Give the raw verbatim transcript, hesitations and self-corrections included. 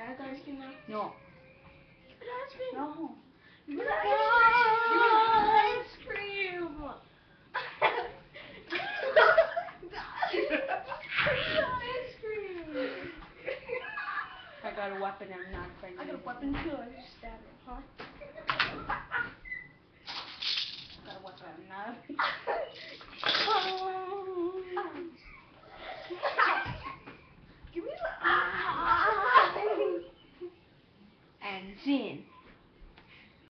I have ice cream now? No. Give me ice cream. No. Give me ice cream. Give me ice cream. I got a weapon, I'm not afraid. I got a weapon too, I just stabbed him, huh? I got a weapon, I'm not